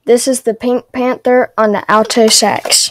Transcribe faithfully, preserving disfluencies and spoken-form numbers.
This is the Pink Panther on the alto sax.